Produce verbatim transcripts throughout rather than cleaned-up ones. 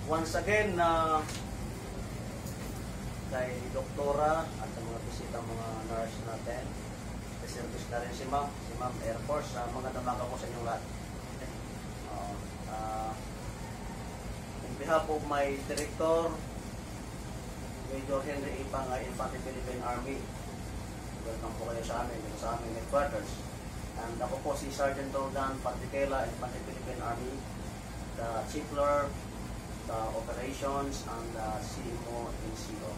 once again na uh, kay Doktora at sa mga bisita mga nurse natin. Reservist na rin si Ma'am, si Ma'am Air Force. Uh, mga damaga po sa inyong lahat. Uh, uh, on behalf of my director, Major Henry Ipang, uh, Infantry Philippine Army, welcome po kayo sa amin, sa aming headquarters. And ako po si Sergeant Dolgan Patikela, Infantry Philippine Army, the Chief Clerk, the Operations, and the C M O and C O.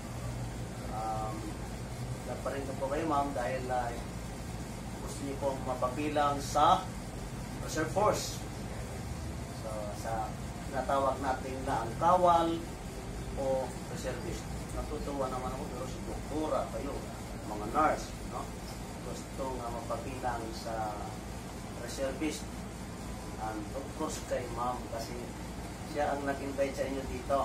Um, Nagparin ko po kayo, ma'am, dahil uh, gusto niyo pong mapabilang sa Reserve Force. So, sa natawag natin na ang kawal o reservist. Natutuwa naman ako, pero si doktora kayo, mga nurse, no? Gusto nga mapabilang sa reservist. And of course kay ma'am, kasi siya ang nag-invite sa inyo dito.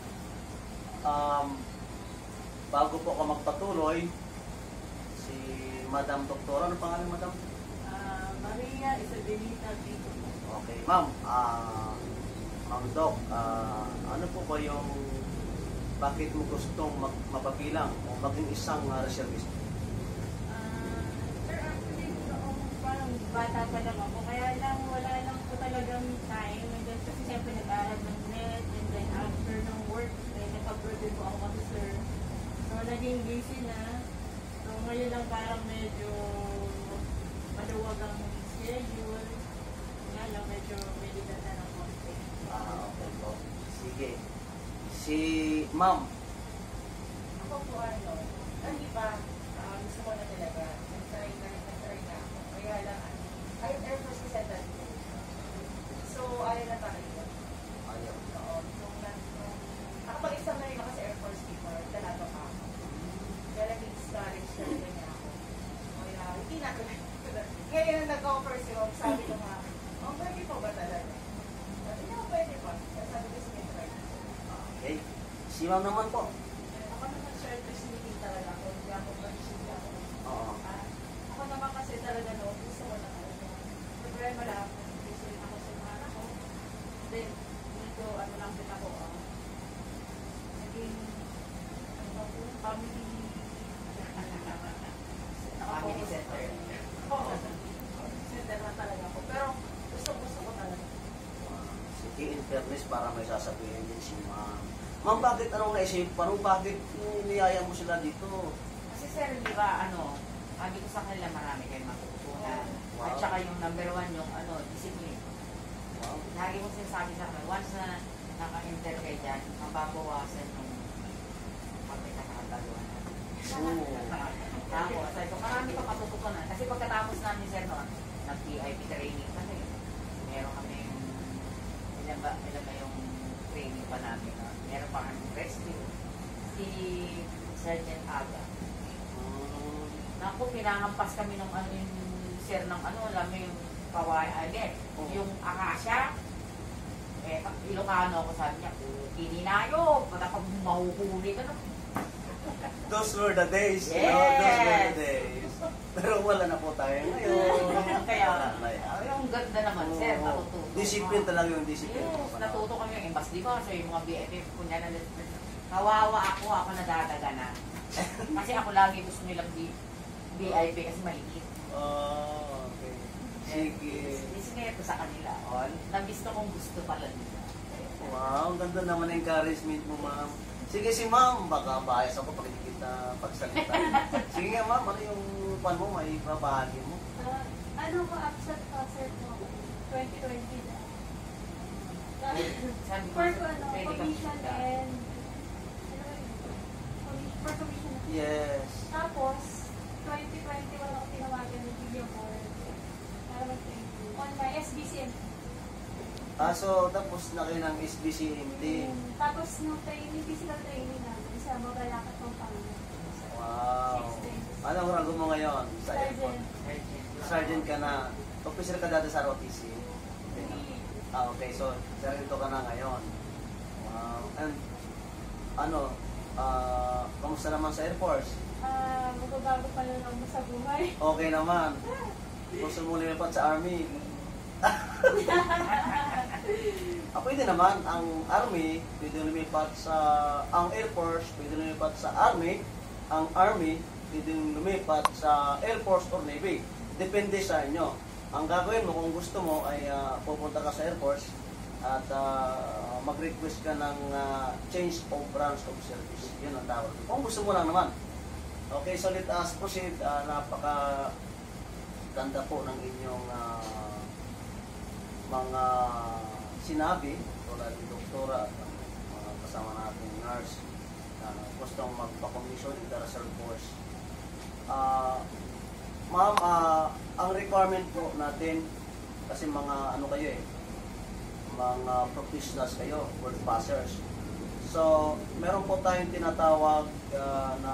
Um, bago po ako magpatuloy, si Madam Doktora, ano pangalan Madam? Uh, Maria Isabelita Vito. Okay, ma'am. Uh, ma'am Doc, uh, ano po ba yung bakit mo gustong mag mapabilang o maging isang uh, reservist? Uh, sir, actually, noong parang bata pa lang ako, kaya lang wala lang po talagang time. And then, kasi siyempre nag-aaral ng net, and then after ng work, eh, nag-abroad din po ako kasi sir. So, naging busy na. So, ngayon lang parang medyo maluwag ang schedule. Nga lang, medyo medical na ng konti. Ah, okay po. Sige. Si ma'am. Ako po ano, hindi pa, uh, gusto ko na talaga, nag-try na, nag-try na ako. Kaya lang, ano, ayaw Air Force kasi dati. So, ayaw na talaga. Ayaw. Oo, nung, nung, ako pag-exam na rin ako sa Air Force before, talaga pa ako. Kaya lang discourage na rin niya ako. Kaya, hindi na ko ngayon nag-offer si Mom, sabi ko nga, oh, pwede po ba talaga? Sabi niya, pwede po. Sabi ko, sige, try. Okay. Si ma'am naman po. Ako naman, sir, meeting talaga ako. Hindi ako pag-isip ako. Oo. Ah, ako naman kasi talaga no, gusto ko na talaga. Problema lang, gusto rin ako sa mga anak ko. Then, dito, ano lang din ako, ah, naging, ano ba po, family, family center. Oo, center na talaga ako. Pero, gusto, gusto ko talaga. Sige, in fairness, para may sasabihin din si ma'am. Ma'am, bakit anong naisip? Parang bakit niyaya mo sila dito? Kasi sir, di ba, ano, sabi ko sa kanila marami kayong matututunan. Wow. At saka yung number one, yung ano, discipline. Wow. Lagi mo sinasabi sa akin, once na naka-enter kayo dyan, mababawasan yung pagkakataluan natin. Oo. Tapos, sabi ko, marami pa matututunan. Kasi pagkatapos namin, sir, no, nag-P I P training kami. Meron kami yung, ilan ba, ilan ba yung training pa namin, no? Meron pa kami rescue. Si Sergeant Aga. Um, Naku, pinahampas kami ng ano yung sir ng ano, alam mo yung kawai, agad. Oh. Yung akasya. Eh, Ilocano ako, sabi niya, kininayo, patapag mahuhuli ka na. those were the days. Yes. No? Those were the days. Pero wala na po tayo ngayon. Kaya, Wala na yan. yung ganda naman, sir, Oo. natututo. Discipline talaga yung discipline. Yes, natuto kami yung imbas, di ba? So, yung mga B F F, kunya na, kawawa ako, ako nadadaga na. Kasi ako lagi gusto nilang B I P kasi maliit. Oh, okay. Sige. Isineto sa kanila. All. Nabisto kong gusto pala nila. Wow, ang ganda naman ng encouragement mo, ma'am. Sige si ma'am, baka bias ako pag hindi kita pagsalita. Sige nga ma'am, ano yung pan mo, may babahagi mo? Uh, ano ko, absent concert mo? twenty twenty na. Sabi ko, For ano, pwede ka commission pumunta. and ano ba yun? Commi- for commission. Yes. Tapos, twenty twenty-one ako tinawagan ng video for para mag-thank you on my S B C M T. Ah, so tapos na kayo ng S B C M T. Um, tapos nung training, physical training namin sa Mabalacat ng Panginoon. Wow. Six days. Anong rango mo ngayon sa airport? Sergeant. Sergeant ka na. Officer ka dati sa R O T C. Ah, okay. So, sarito ka na ngayon. Wow. And, ano, ah, kamusta naman sa Air Force? Ah, magbabago pa lang ako sa buhay. Okay naman. Gusto mo lumipat sa Army? Ah, pwede naman, ang Army, pwede lumipat sa, ang Air Force, pwede lumipat sa Army, ang Army, pwede lumipat sa Air Force or Navy. Depende sa inyo. Ang gagawin mo, kung gusto mo, ay uh, pupunta ka sa Air Force at uh, mag-request ka ng uh, change of branch of service. Yun ang tawag. Kung gusto mo lang naman. Okay, so let us proceed. Uh, napaka ganda po ng inyong uh, mga sinabi tulad ni doktora at ang mga kasama nating nurse na gustong magpa-commission in the Reserve Force. Uh, Ma'am, uh, ang requirement po natin, kasi mga ano kayo eh, mga professionals kayo, work passers. So, meron po tayong tinatawag uh, na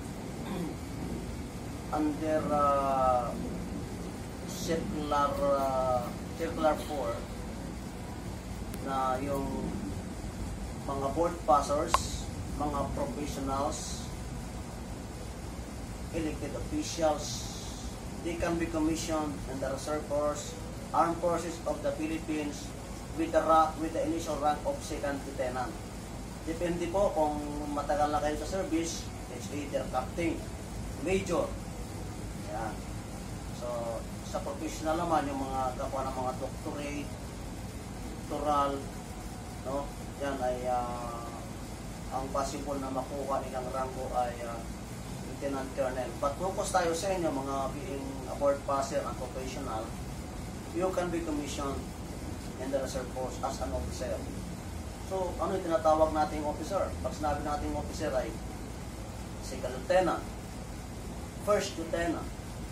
under uh, circular uh, circular four na yung mga board passers, mga professionals, elected officials, they can be commissioned in the Reserve Force, Armed Forces of the Philippines with the, with the initial rank of second lieutenant. Depende po kung matagal na kayo sa service, it's either captain, major. Yan. So, sa professional naman, yung mga kapwa ng mga doctorate, doctoral, no? Yan ay uh, ang possible na makuha nilang rango ay uh, Lieutenant Colonel. But focus tayo sa inyo, mga being a board passer and professional, you can be commissioned in the Reserve Force as an officer. So, ano yung tinatawag nating officer? Pag sinabi nating officer ay second lieutenant, first lieutenant,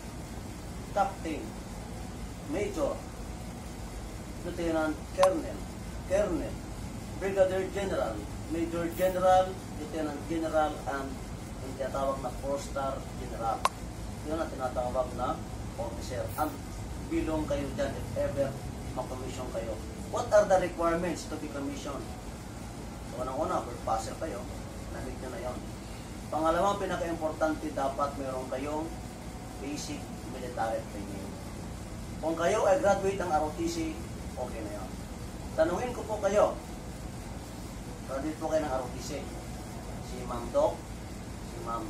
captain, major, lieutenant colonel, colonel, brigadier general, major general, lieutenant general, and yung tinatawag na four-star general. Yun ang tinatawag na officer. And bilong kayo dyan if ever mag-commission kayo. What are the requirements to be commissioned? So, unang-una, bird passer kayo. Namig nyo na yun. Pangalawang pinaka-importante, dapat meron kayong basic military training. Kung kayo ay graduate ng R O T C, okay na yun. Tanungin ko po kayo, graduate po kayo ng R O T C. Si Ma'am Doc, si Ma'am,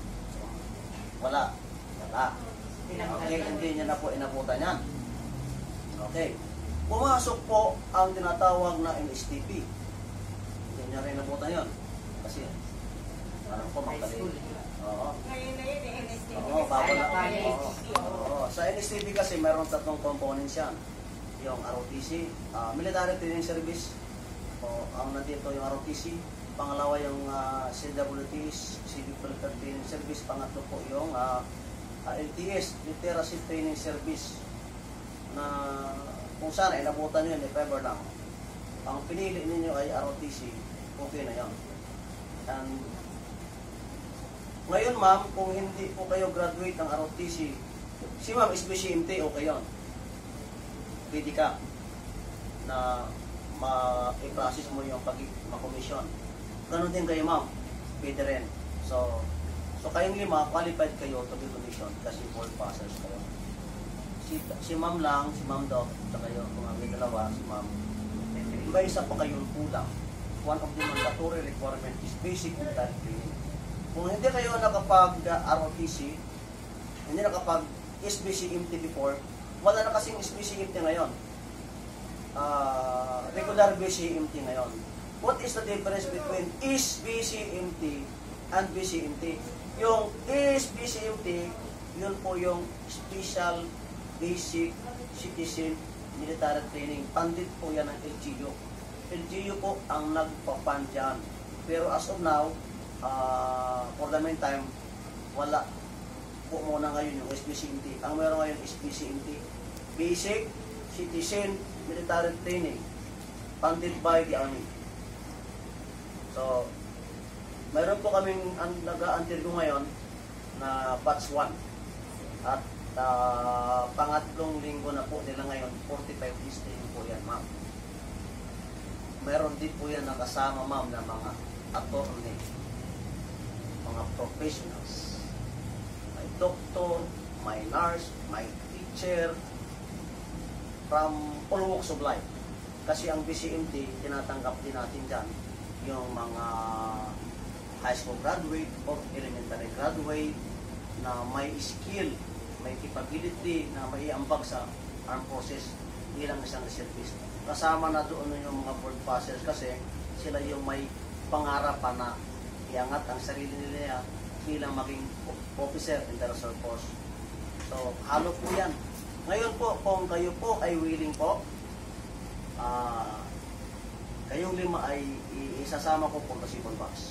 wala. Wala. Okay, hindi niya na po inabutan yan. Okay. Pumasok po ang tinatawag na N S T P. Hindi niya rin inabutan yun. Kasi, parang po magkali. Oo. Ngayon na yun, N S T P. Oo, bago na. Oo. Oo. Sa N S T P kasi mayroon tatlong components yan. Yung R O T C, uh, Military Training Service, o ang nandito yung R O T C. Pangalawa yung uh, C W T, Civic Military Training Service. Pangatlo po yung uh, uh, L T S, Literacy Training Service, na kung sana inabutan nyo yun, if ever lang. Ang pinili ninyo ay R O T C, okay na yun. And ngayon ma'am, kung hindi po kayo graduate ng R O T C, si ma'am is B C M T, okay yun. Pwede ka na ma-process mo yung pag-commission. Ganon din kayo ma'am, pwede rin. So, so kayong lima, qualified kayo to be commission kasi board passers kayo. Si, si ma'am lang, si ma'am Doc, at kayo, kung may dalawa, si ma'am, may isa pa kayong kulang. One of the mandatory requirement is basic military training. Kung hindi kayo nakapag-R O T C, hindi nakapag-S B C M T before, wala na kasing S B C M T ngayon. Uh, regular B C M T ngayon. What is the difference between S B C M T and B C M T? Yung S B C M T, yun po yung Special Basic Citizen Military Training. Pandit po yan ng L G U. L G U po ang nagpapan dyan. Pero as of now, uh, for the meantime, wala po muna ngayon yung S B C M T. Ang meron ngayon is B C M T, Basic Citizen Military Training, funded by the Army. So, meron po kaming nag-a-until ngayon na batch one. At uh, pangatlong linggo na po nila ngayon, forty-five days training po yan, ma'am. Meron din po yan nakasama, ma'am, na mga attorney, mga professionals. May doctor, may nurse, may teacher, from all walks of life. Kasi ang B C M T, tinatanggap din natin dyan yung mga high school graduate or elementary graduate na may skill, may capability na maiambag sa armed forces bilang isang reservist. Kasama na doon yung mga board passers kasi sila yung may pangarap pa na iangat ang sarili nila bilang maging officer in the reserve force. So, halo po yan. Ngayon po, kung kayo po ay willing po, uh, kayong lima ay isasama ko po sa second box.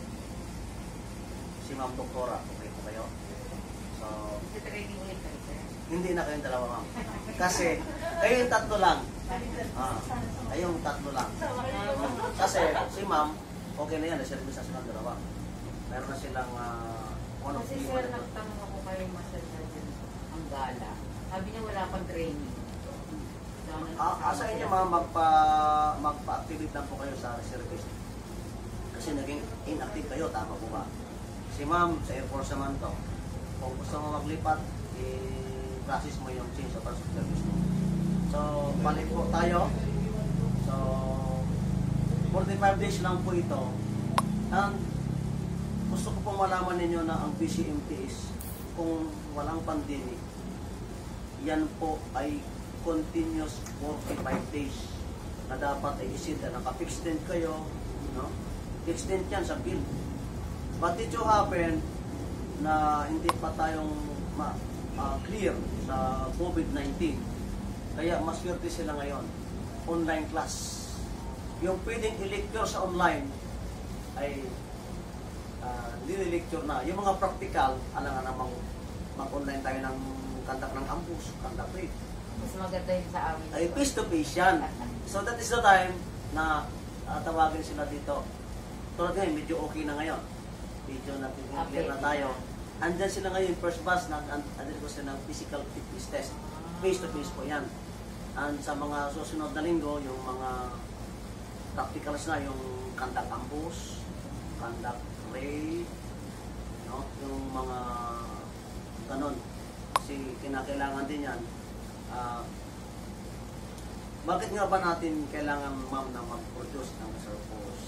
Si Ma'am Doktora, okay po kayo? So, training ulit kayo, sir. hindi na kayong dalawa, ma'am. Kasi, kayong tatlo lang. Ah, kayong tatlo lang. Kasi, si Ma'am, okay na yan, reservist na silang dalawa. Meron na silang uh, one of Kasi the sir, nagtanong ako kay Master Sergeant ang gala. Sabi niya wala pang training. Ah, sa inyo ma'am, magpa, magpa-activate lang po kayo sa reservist. Kasi naging inactive kayo, tama po ba? Si ma'am, sa Air Force naman to. Kung gusto mo maglipat, i-process mo yung change of service mo. So, balik po tayo. So, forty-five days lang po ito. And, gusto ko pong malaman ninyo na ang B C M T is kung walang pandemic, yan po ay continuous forty-five days na dapat ay isinta. Naka-extend kayo, no? Extend yan sa bill. But it so happen na hindi pa tayong ma, uh, clear sa COVID nineteen. Kaya mas swerte sila ngayon. Online class. Yung pwedeng i-lecture sa online ay uh, hindi lecture na. Yung mga practical, alam nga namang mag-online tayo ng conduct ng ambush, conduct raid. Mas maganda yun sa amin. Ay face to face yan. So that is the time na uh, tawagin sila dito. Tulad ngayon, medyo okay na ngayon. Medyo na-clear na tayo. Andyan sila ngayon, first bus, andyan ko sila ng physical fitness test. Face to face po yan. And sa mga susunod na linggo, yung mga practicals na, yung conduct ambush, conduct raid, no? Yung mga ganon. Kasi kinakailangan din yan. Uh, bakit nga ba natin kailangan, ma'am, na mag-produce ng reserve force?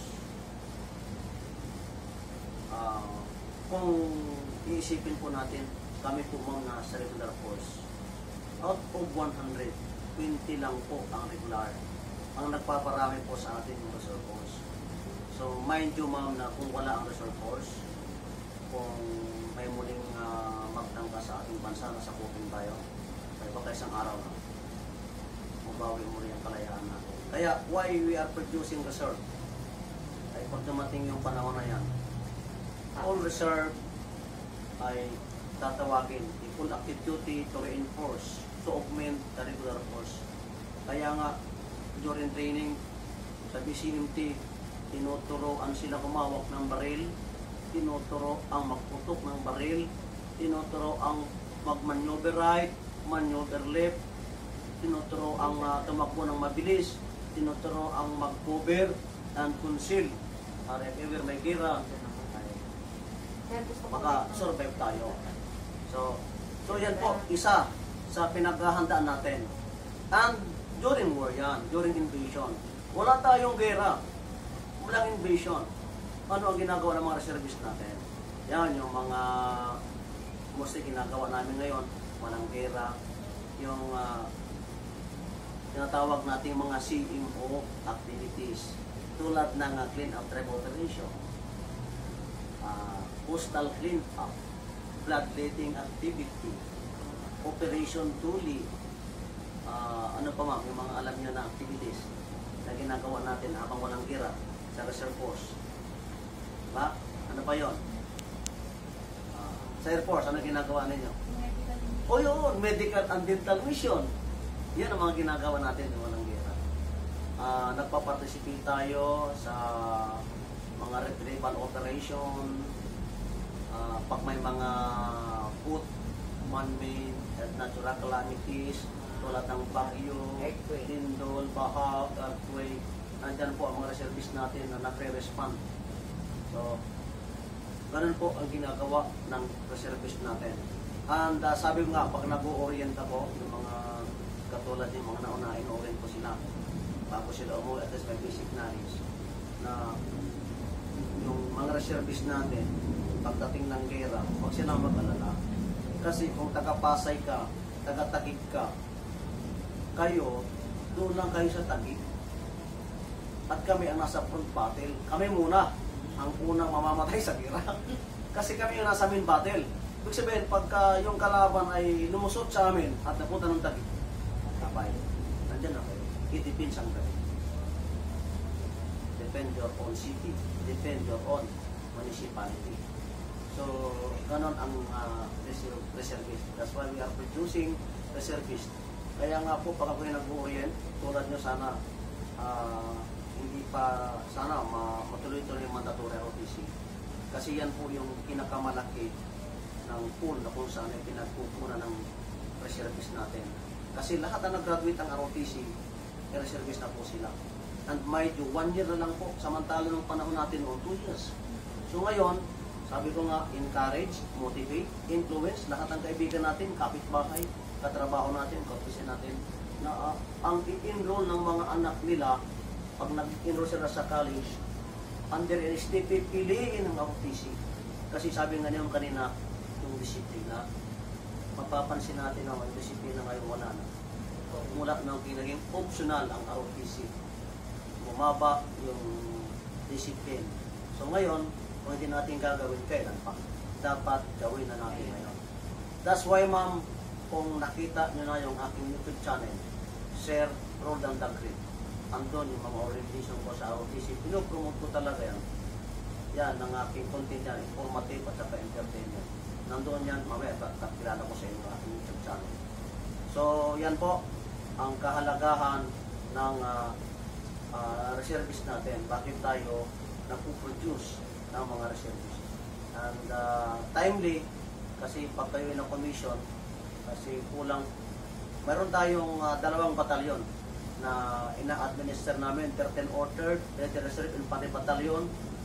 Uh, kung iisipin po natin, kami po ma'am na sa regular force, out of one hundred, twenty lang po ang regular. Ang nagpaparami po sa atin yung reserve force. So, mind you ma'am na kung wala ang reserve force, kung may muling uh, magtangka sa ating bansa na sakupin tayo, ay baka isang araw na mabawi mo rin ang kalayaan natin. Kaya, why we are producing reserve? Ay pag dumating yung panahon na yan, all reserve ay tatawagin, full active duty to reinforce, to augment the regular force. Kaya nga, during training sa B C M T, tinuturoan sila kumawak ng baril, tinuturo ang magputok ng baril, tinuturo ang mag-maneuver right, maneuver left, tinuturo ang uh, tumakbo ng mabilis, tinuturo ang mag-cover and conceal. Para if ever may gira, maka-survive tayo. So, so yan po, isa sa pinaghahandaan natin. And during war yan, during invasion, wala tayong gera, walang invasion. Ano ang ginagawa ng mga reservist natin? Yan, yung mga mostly ginagawa namin ngayon, walang gera, yung uh, tinatawag nating mga C M O activities, tulad ng uh, clean up tribe operation, uh, coastal clean up, bloodletting activity, operation Tuli, uh, ano pa ma'am, yung mga alam nyo na activities na ginagawa natin habang walang gira sa reserve force. Diba? Ano pa yun? Uh, sa Air Force, ano ginagawa ninyo? O yun, medical and dental mission. Yan ang mga ginagawa natin ng walang gira. Uh, nagpa-participate tayo sa mga retrieval operation, uh, pag may mga food, man-made, at natural calamities, tulad ng bagyo, lindol, baha, earthquake, nandyan po ang mga reservist natin na nagre-respond. So, ganun po ang ginagawa ng reservist natin. And uh, sabi ko nga, pag nag-o-orient ako, yung mga katulad yung mga nauna, in-orient ko sila. bago sila umuwi, at least may basic knowledge na yung mga reservist natin, pagdating ng gera, huwag silang mag-alala. Kasi kung taga-Pasay ka, taga-Taguig ka, kayo, doon lang kayo sa Taguig. At kami ang nasa front battle. Kami muna ang unang mamamatay sa gera. Kasi kami yung nasa main battle. Ibig sabihin, pagka yung kalaban ay lumusot sa amin at napunta ng Taguig, kapay, nandyan na kayo. I-defense ang kayo. Defend your own city. Defend your own municipality. So, ganon ang uh, reservist. That's why we are producing reservist. Kaya nga po, pag ako'y nag-orient, tulad nyo sana, uh, hindi pa, sana ma matuloy-tuloy yung mandatory R O T C. Kasi yan po yung pinakamalaki ng pool na kung saan ay pinagpupunan ng reservist natin. Kasi lahat na nag-graduate ang R O T C, ay reservist na po sila. And mind you, one year na lang po, samantala ng panahon natin noon, two years. So ngayon, sabi ko nga, encourage, motivate, influence, lahat ng kaibigan natin, kapitbahay, katrabaho natin, kaopisyan natin, na uh, ang i-enroll ng mga anak nila, pag nag-enroll sila sa college, under N S T P, piliin ng R O T C. Kasi sabi nga niyo kanina, yung disiplina, mapapansin natin na ang disiplina ngayon wala na. Mula nang pinaging optional ang R O T C, bumaba yung discipline. So ngayon, kung hindi natin gagawin, kailan pa? Dapat gawin na natin ngayon. That's why, ma'am, kung nakita nyo na yung aking YouTube channel, share, roll down the grid. Andun yung mga orientation ko sa R O T C. Pinopromote ko talaga yan. Yan, ang aking content yan, informative at saka entertainment. Nandun yan, mamaya, kakilala ko sa inyo ang aking YouTube channel. So, yan po, ang kahalagahan ng uh, uh, reservist natin. Bakit tayo nagpo-produce ng mga reservist. And uh, timely, kasi pag kayo na commission, kasi kulang, mayroon tayong uh, dalawang batalyon na ina-administer namin, thirteen ordered, Reserve Infantry Battalion,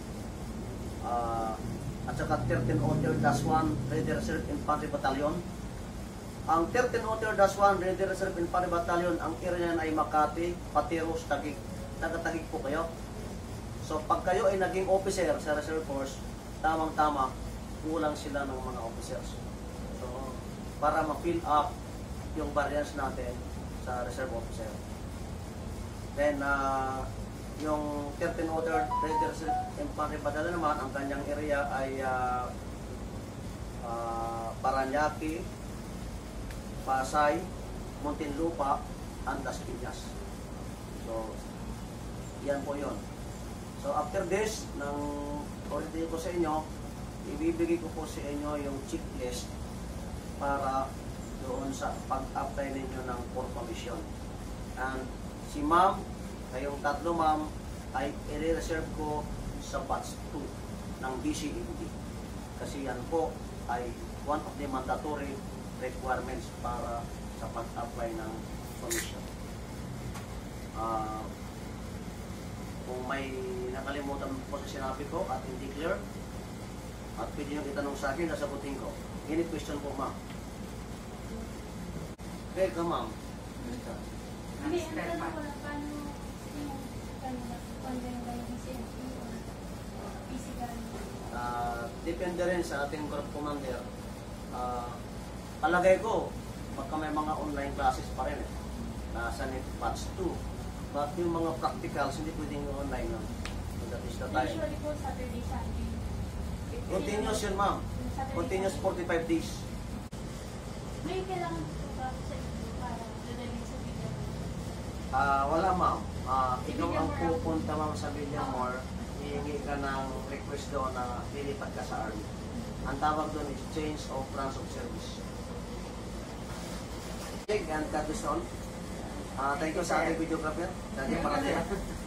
uh, at saka thirteen ordered dash one, Reserve Infantry Battalion. Ang thirteen ordered dash one, Reserve Infantry Battalion, ang area ay Makati, Patiros, Taguig. Taga-Taguig po kayo. So, pag kayo ay naging officer sa Reserve Force, tamang-tama, kulang sila ng mga officers. So, para ma-fill up yung variance natin sa Reserve Officer. Then, uh, yung thirteen order Reserve Infantry Battalion naman, ang kanyang area ay uh, uh, Paranaque, Pasay, Muntinlupa, and Las Piñas. So, yan po yun. So after this, nang ulitin ko sa inyo, ibibigay ko po sa inyo yung checklist para doon sa pag-apply ninyo ng for commission. And si ma'am, kayong tatlo ma'am, ay i-reserve ko sa batch two ng B C M T. Kasi yan po ay one of the mandatory requirements para sa pag-apply ng commission. Uh, kung may nakalimutan po sa sinabi ko at hindi clear, at pwede nyo itanong sa akin, nasagutin ko. Any question po, ma'am? Okay ka, ma'am. Hindi, ang tanong ko na, paano yung condemn ba yung B C M T o physical? Uh, depende rin sa ating group commander. Uh, palagay ko, baka may mga online classes pa rin eh. Nasa net batch two. But yung mga practicals, hindi pwedeng online nun. So that is the time. Usually po, Saturday, Sunday. Continuous yun, ma'am. Continuous forty-five days. May kailangan po ba sa inyo para dadalhin sa video? Ah, uh, wala, ma'am. Uh, ikaw ang pupunta, ma'am, sa Villamor, hihingi ka ng request doon na lilipat ka sa Army. Ang tawag doon is change of branch of service. Okay, and cut this on. Uh, thank you sa ating videographer. Thank you para